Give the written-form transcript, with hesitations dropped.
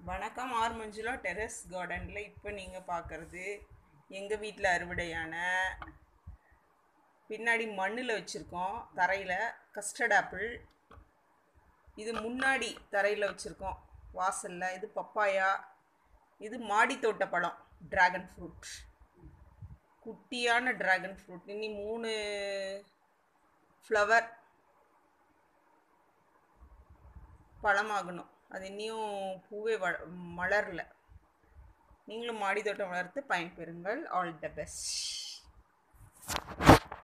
வணக்கம். R Manjula terrace கார்டனில் இப்போ நீங்கள் பார்க்குறது எங்கள் வீட்டில் அறுவடையான பின்னாடி மண்ணில் வச்சுருக்கோம் தரையில் கஸ்டர்ட் ஆப்பிள். இது முன்னாடி தரையில் வச்சுருக்கோம் வாசலில். இது பப்பாயா. இது மாடி தோட்ட பழம் ட்ராகன் ஃப்ரூட், குட்டியான ட்ராகன் ஃப்ரூட். இனி 3 ஃப்ளவர் பழமாகணும். அது இன்னியும் பூவே மலரல. நீங்களும் மாடி தோட்டம் வளர்த்து பயன்பெறுங்கள். All the best.